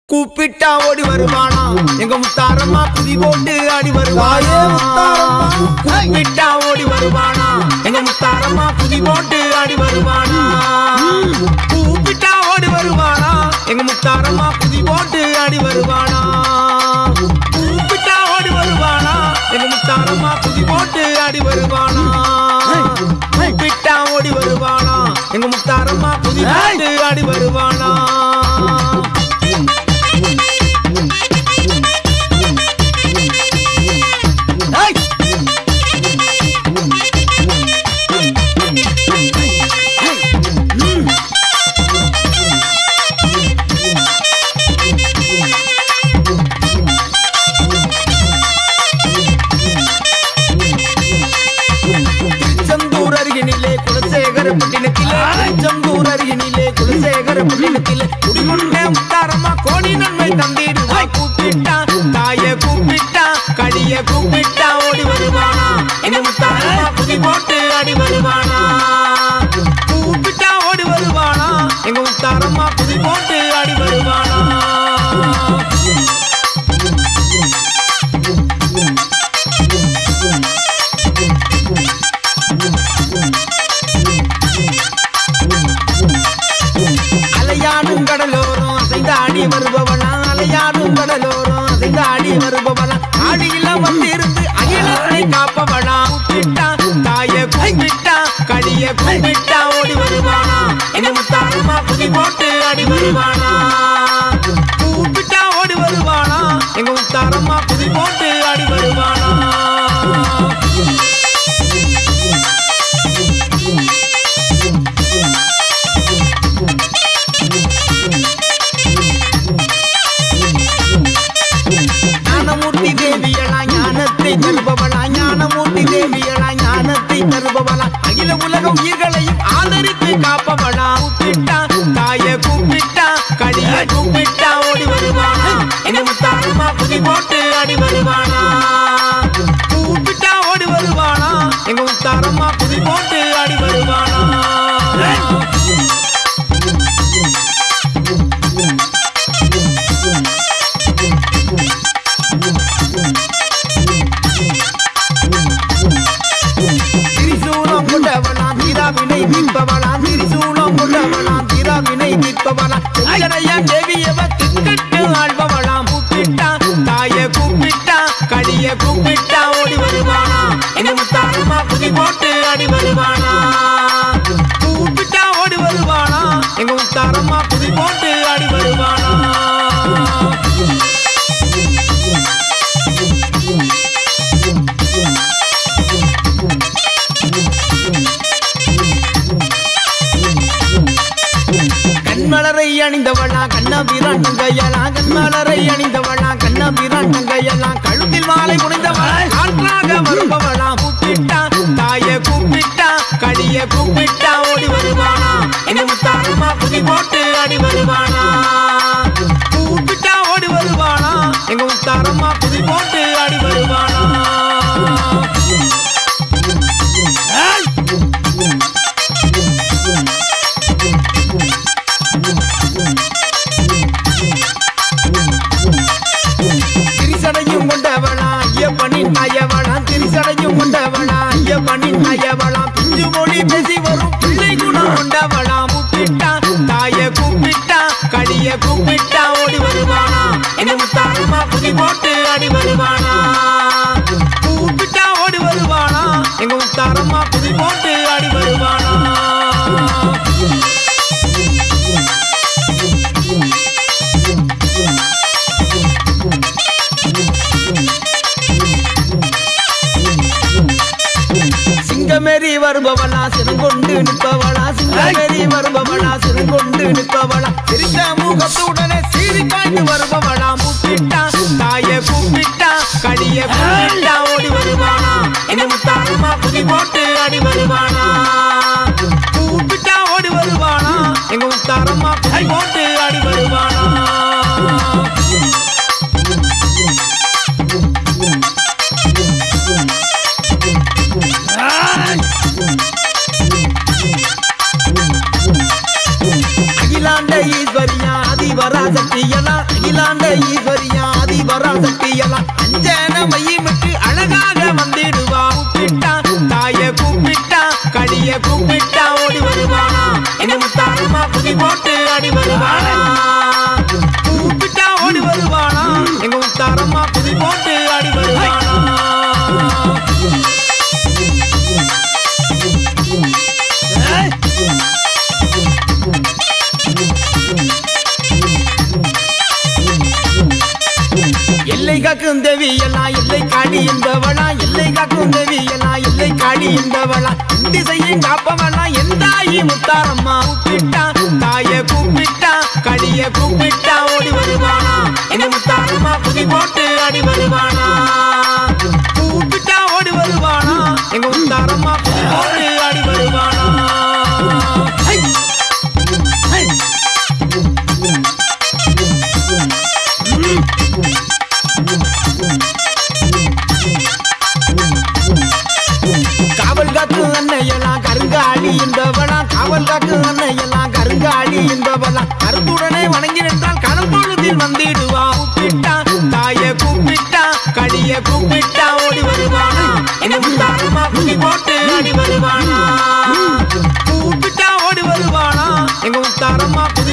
கூப்பிட்டா ஓடி வருவானா எங்க முத்தாரம்மா குதி போட்டு ஆடி வருவாயே முத்தாரம்மா கூப்பிட்டா ஓடி வருவானா எங்க முத்தாரம்மா குதி போட்டு ஆடி வருவானா கூப்பிட்டா ஓடி வருவானா எங்க முத்தாரம்மா குதி போட்டு ஆடி வருவானா கூப்பிட்டா ஓடி வருவானா எங்க முத்தாரம்மா குதி போட்டு ஆடி வருவானா கூப்பிட்டா ஓடி வருவானா எங்க முத்தாரம்மா குதி போட்டு ஆடி வருவானா முத்தாரம்மா கோடி நன்மை தந்திடுவா கூப்பிட்டா தாய கூப்பிட்டா கடிய கூப்பிட்டா ஓடி வருவானா என்ன முத்தாரம்மா குதி போட்டு ஆடி வருவானா கூப்பிட்டா ஓடி வருவானா எங்க முத்தாரம்மா குதி போட்டு ஆடி வருவானா அலையாடும் கடலோரம் அசைந்தாடி வருபவனா அலையாடும் கடலோரம் அசைந்தாடி வருபவனா ஆடியில வந்திருந்து அகிலத்தை காப்பவனா கூப்பிட்டா தாய கூப்பிட்டா கடிய கூப்பிட்டா ஓடி வருவானா என்ன முத்தாரம்மா குதி போட்டு ஆடி வருவானா கூப்பிட்டா ஓடி வருவானா எங்க முத்தாரம்மா குதி போட்டு ஆடி வருவானா ஞானமூர்த்தி தேவியலா ஞானத்தை தருபவளா ஞானமூர்த்தி தேவியலா ஞானத்தை தருபவளா அகில உலக உயிர்களையும் ஆதரித்து காப்பவளா கூப்பிட்டா தாய கூப்பிட்டா கடிய கூப்பிட்டா ஓடி வருவானா என்ன முத்தாரம்மா குதி போட்டு ஆடி வருவானா கூப்பிட்டா ஓடி வருவானா எங்க முத்தாரம்மா குதி போட்டு ஆடி வருவானா திரிசூலம் கொண்டவளா தீராவினை மீட்பவளா திரிசூலம் கொண்டவளா தீராவினை மீட்பவளா செஞ்சடையா தேவியவ திக்கட்டு ஆழ்பவளா கூப்பிட்டா தாய கூப்பிட்டா கடிய கூப்பிட்டா ஓடி வருவானா என்ன முத்தாரம்மா குதி போட்டு ஆடி வருவானா கூப்பிட்டா ஓடி வருவானா எங்க முத்தாரம்மா குதி போட்டு ஆடி வருவானா கண்மலரை அணிந்தவளா கண்ணபிரான் தங்கையலா கண்மலரை அணிந்தவளா கண்ணபிரான் தங்கையலா கழுத்தில் மாலை புனைந்தவளா காற்றாக வருபவளா கூப்பிட்டா தாய கூப்பிட்டா கடிய கூப்பிட்டா ஓடி வருவானா என்ன முத்தாரம்மா குதி போட்டு ஆடி வருவானா கூப்பிட்டா ஓடி வருவானா எங்க முத்தாரம்மா குதி போட்டு ஆடி வருவானா திரிசடையும் கொண்டவளா ஐயப்பனின் நயவளா திரிசடையும் கொண்டவளா ஐயப்பனின் நயவளா பிஞ்சு மொழி பேசி வரும் பிள்ளை குணம் கொண்டவளா கூப்பிட்டா தாய கூப்பிட்டா கடிய கூப்பிட்டா ஓடி வருவானா என்ன முத்தாரம்மா குதி போட்டு ஆடி வருவானா கூப்பிட்டா ஓடி வருவானா எங்க முத்தாரம்மா குதி போட்டு ஆடி வருவானா சிங்கமேரி வருபவளா சிறங்கொண்டு நிற்பவளா சிங்கமேரி வருபவளா சிறங்கொண்டு நிற்பவளா சிரித்த முகத்துடனே சீறி பாய்ந்து வருபவளா கூப்பிட்டா தாய கூப்பிட்டா கடிய கூப்பிட்டா ஓடி வருவானா என்ன முத்தாரம்மா குதி போட்டு ஆடி வருவானா கூப்பிட்டா ஓடி வருவானா எங்க முத்தாரம்மா குதி போட்டு ஆடி வருவானா அகிலாண்ட ஈஸ்வரியா அதிவராசக்தியலா அகிலாண்ட ஈஸ்வரியா ஆதிபராசக்தி எல்லாம் அஞ்சன மையமிட்டு அழகாக வந்திடுவா. கூப்பிட்டா தாய கூப்பிட்டா கடிய கூப்பிட்டா ஓடி வருவானா எங்க முத்தாரம்மா குதி போட்டு அடி வருவானா. கூப்பிட்டா ஓடி வருவானா எங்க முத்தாரம்மா குதி போட்டு அடி வருவானா. எல்லை காக்கும் தேவி எல்லாம் எல்லை காடி என்பவளா. எல்லை காக்கும் தேவி எல்லாம் எல்லை காடி என்பவளா. திசையும் காப்பவளா எந்தாயி முத்தாரம்மா. கூப்பிட்டா தாய கூப்பிட்டா கடிய கூப்பிட்டா ஓடி வருவானா எங்க முத்தாரம்மா குதி போட்டு அடி வருவானா. கூப்பிட்டா ஓடி வருவானா எங்க முத்தாரம்மா குதி போட்டு அடி வருவானா. காவல் காக்கு அன்னையெல்லாம் கருங்காளி என்பவளா. காவல் காக்கு அன்னையெல்லாம் கருங்காளி என்பவளா. கருத்துடனே வணங்கி நின்றால் கடல் பொழுதில் வந்திடுவா. கூப்பிட்டா தாய கூப்பிட்டா கடிய கூப்பிட்டா ஓடி வருவானா எங்க முத்தாரம்மா குதி போட்டு அடி வருவானா. கூப்பிட்டா ஓடி வருவானா எங்க முத்தாரம்மா